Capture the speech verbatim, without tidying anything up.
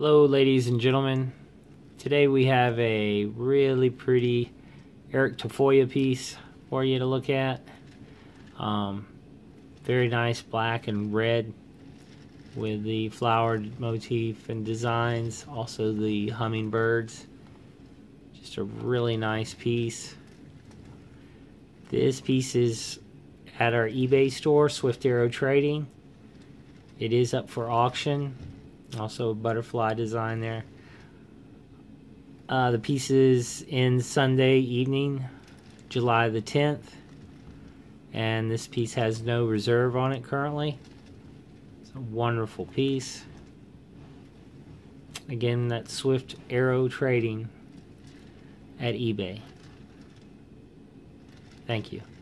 Hello ladies and gentlemen, today we have a really pretty Eric Tafoya piece for you to look at. Um, very nice black and red with the flowered motif and designs, also the hummingbirds. Just a really nice piece. This piece is at our eBay store, Swift Arrow Trading. It is up for auction. Also a butterfly design there. Uh, the piece is in Sunday evening, July the tenth. And this piece has no reserve on it currently. It's a wonderful piece. Again, that's Swift Arrow Trading at eBay. Thank you.